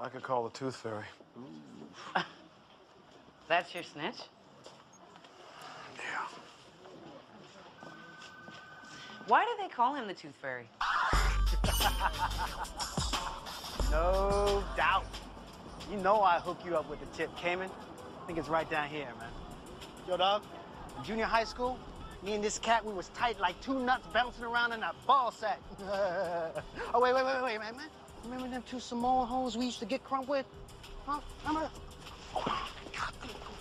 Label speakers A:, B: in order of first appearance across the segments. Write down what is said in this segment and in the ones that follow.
A: I could call the Tooth Fairy.
B: That's your snitch?
A: Yeah.
B: Why do they call him the Tooth Fairy?
C: No doubt. You know I hook you up with the tip, Cayman. I think it's right down here, man. Yo, dog, in junior high school, me and this cat, we was tight like two nuts bouncing around in a ball sack. Oh, wait, man. Remember them two Samoan hoes we used to get crunk with? Huh? Remember? Oh, my God.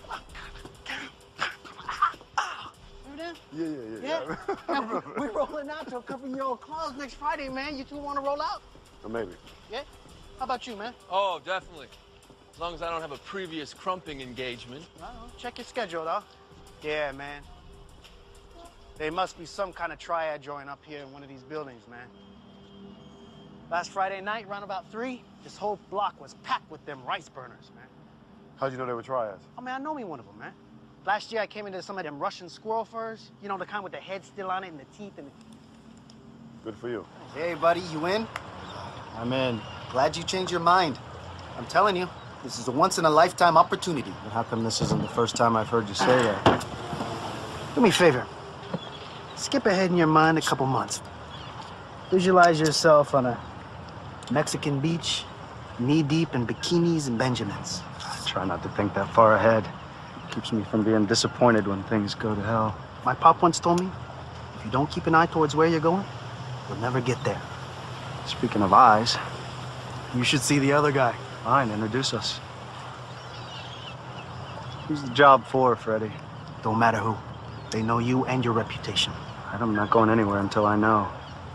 C: Remember them?
A: Yeah.
C: We rolling out to a couple-year-old claws next Friday, man. You two want to roll out?
A: Or maybe.
C: Yeah? How about you, man?
D: Oh, definitely. As long as I don't have a previous crumping engagement.
C: Check your schedule, though. Yeah, man. There must be some kind of triad joint up here in one of these buildings, man. Last Friday night, around about 3, this whole block was packed with them rice burners, man.
A: How'd you know they were triads?
C: Oh, man, I know me one of them, man. Last year, I came into some of them Russian squirrel furs. You know, the kind with the head still on it and the teeth and the...
A: Good for you.
C: Hey, buddy, you in? I'm in. Glad you changed your mind. I'm telling you, this is a once-in-a-lifetime opportunity.
E: But how come this isn't the first time I've heard you say that?
C: Do me a favor. Skip ahead in your mind a couple months. Visualize yourself on a Mexican beach, knee-deep in bikinis and Benjamins.
E: I try not to think that far ahead. Keeps me from being disappointed when things go to hell.
C: My pop once told me, if you don't keep an eye towards where you're going, you'll never get there.
E: Speaking of eyes,
C: You should see the other guy.
E: fine, introduce us. Who's the job for, Freddie?
C: Don't matter who. They know you and your reputation.
E: I'm not going anywhere until I know.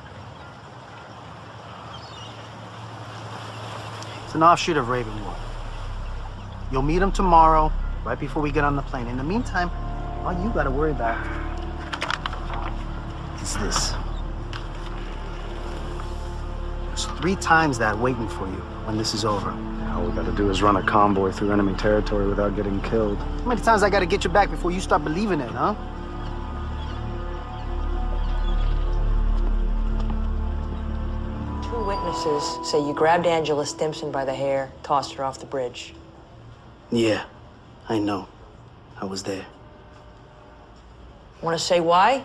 C: It's an offshoot of Ravenwood. You'll meet him tomorrow, right before we get on the plane. In the meantime, all you gotta worry about is this. There's 3 times that waiting for you when this is over.
E: All we gotta do is run a convoy through enemy territory without getting killed.
C: How many times I gotta get you back before you start believing it, huh?
F: Two witnesses say you grabbed Angela Stimson by the hair, tossed her off the bridge.
C: Yeah, I know. I was there.
F: Want to say why?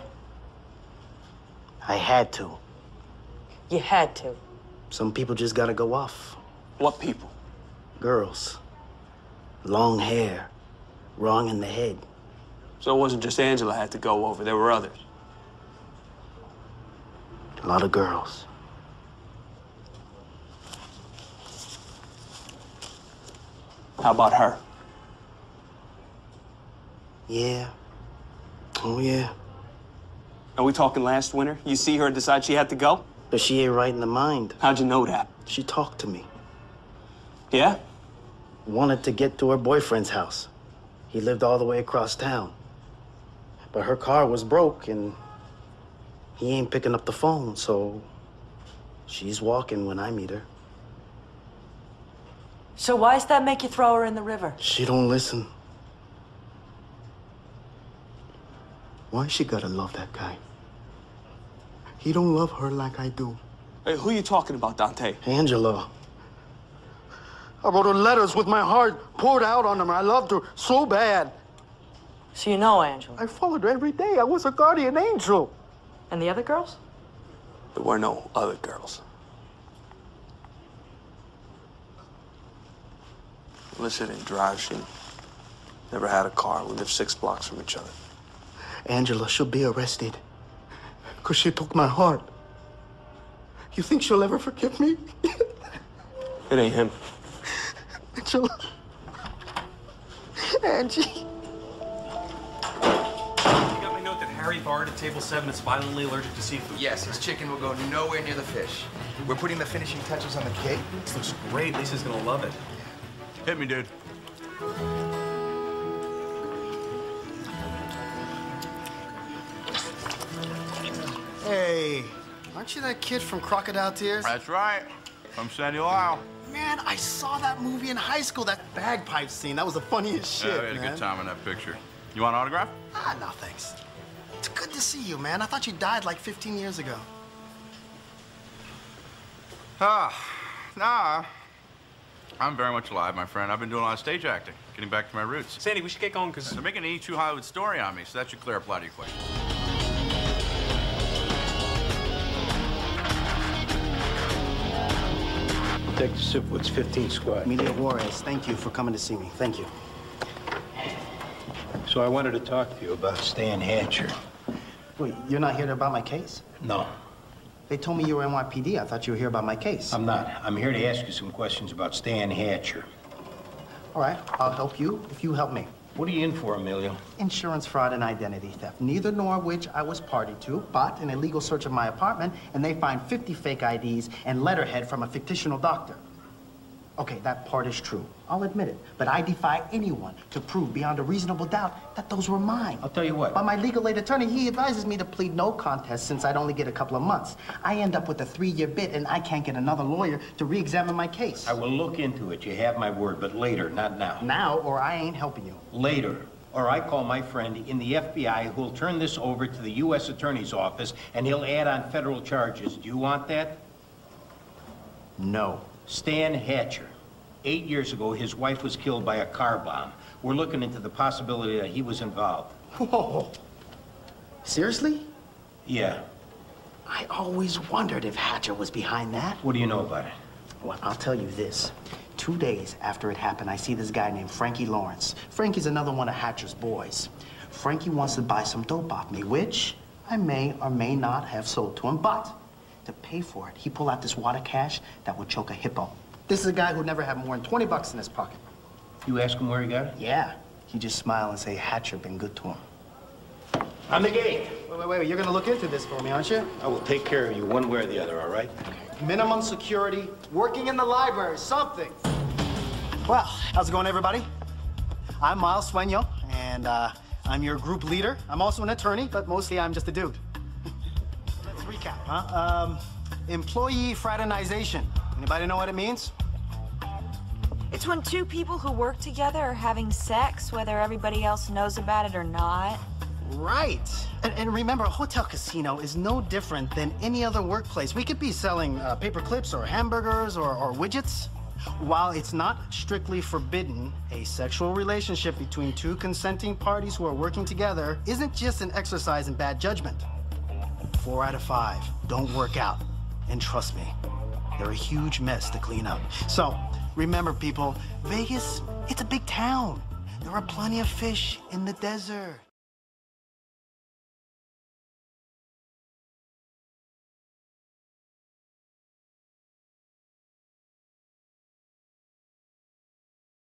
C: I had to.
F: You had to.
C: Some people just gotta go off.
D: What people?
C: Girls. Long hair. Wrong in the head.
D: So it wasn't just Angela had to go over, there were others.
C: A lot of girls.
D: How about her?
C: Yeah. Oh, yeah.
D: Are we talking last winter? You see her and decide she had to go?
C: But she ain't right in the mind.
D: How'd you know that?
C: She talked to me.
D: Yeah?
C: Wanted to get to her boyfriend's house. He lived all the way across town. But her car was broke and he ain't picking up the phone, so she's walking when I meet her.
F: So why's that make you throw her in the river?
C: She don't listen. Why she gotta love that guy? He don't love her like I do.
D: Hey, who you talking about, Dante?
C: Angela. I wrote her letters with my heart poured out on them. I loved her so bad.
F: So you know Angela.
C: I followed her every day. I was her guardian angel.
F: And the other girls?
D: There were no other girls. Melissa didn't drive. She never had a car. We lived 6 blocks from each other.
C: Angela should be arrested. Because she took my heart. You think she'll ever forgive me?
D: It ain't him.
C: Angela. Angie.
G: You got my note that Harry Bard at table 7 is violently allergic to seafood?
H: Yes, his chicken will go nowhere near the fish. We're putting the finishing touches on the cake.
G: This looks great. Lisa's gonna love it.
I: Hit me, dude.
C: Hey, aren't you that kid from Crocodile Tears?
I: That's right. From Sandy Lyle.
C: Man, I saw that movie in high school, that bagpipe scene. That was the funniest shit,
I: Yeah, we had a
C: man.
I: good time in that picture. You want an autograph?
C: Ah, no, thanks. It's good to see you, man. I thought you died like 15 years ago.
I: Nah. I'm very much alive, my friend. I've been doing a lot of stage acting, getting back to my roots.
G: Sandy, we should get going because
I: They're making an E2 Hollywood story on me, so that should clear up a lot of your questions.
J: Detective Sipowicz, 15 Squad.
C: Media Juarez, thank you for coming to see me. Thank you.
J: So I wanted to talk to you about Stan Hatcher.
C: Wait, you're not here about my case?
J: No,
C: They told me you were NYPD. I thought you were here about my case.
J: I'm not. I'm here to ask you some questions about Stan Hatcher.
C: All right, I'll help you if you help me.
J: What are you in for, Emilio?
C: Insurance fraud and identity theft, neither nor which I was party to, but an illegal search of my apartment, and they find 50 fake IDs and letterhead from a fictional doctor. Okay, that part is true. I'll admit it. But I defy anyone to prove beyond a reasonable doubt that those were mine.
J: I'll tell you what.
C: But my legal aid attorney, he advises me to plead no contest since I'd only get a couple of months. I end up with a 3-year bit, and I can't get another lawyer to re-examine my case.
J: I will look into it. You have my word, but later, not now.
C: Now, or I ain't helping you.
J: Later. Or I call my friend in the FBI who'll turn this over to the U.S. Attorney's Office, and he'll add on federal charges. Do you want that?
C: No.
J: Stan Hatcher. 8 years ago, his wife was killed by a car bomb. We're looking into the possibility that he was involved.
C: Whoa. Seriously?
J: Yeah.
C: I always wondered if Hatcher was behind that.
J: What do you know about it?
C: Well, I'll tell you this. 2 days after it happened, I see this guy named Frankie Lawrence. Frankie's another one of Hatcher's boys. Frankie wants to buy some dope off me, which I may or may not have sold to him, but to pay for it, he pulled out this wad of cash that would choke a hippo. This is a guy who never had more than 20 bucks in his pocket.
J: You ask him where he got it?
C: Yeah. He just smile and say Hatcher been good to him.
J: On the gate.
C: Wait. You're gonna look into this for me, aren't you?
J: I will take care of you one way or the other, all right?
C: Minimum security, working in the library, something. Well, how's it going, everybody? I'm Miles Sueño, and I'm your group leader. I'm also an attorney, but mostly I'm just a dude. Let's recap, huh? Employee fraternization. Anybody know what it means?
K: It's when two people who work together are having sex, whether everybody else knows about it or not.
C: Right. And remember, a hotel casino is no different than any other workplace. We could be selling paper clips or hamburgers or widgets. While it's not strictly forbidden, a sexual relationship between two consenting parties who are working together isn't just an exercise in bad judgment. 4 out of 5 don't work out. And trust me, they're a huge mess to clean up. So, remember, people, Vegas, it's a big town. There are plenty of fish in the desert.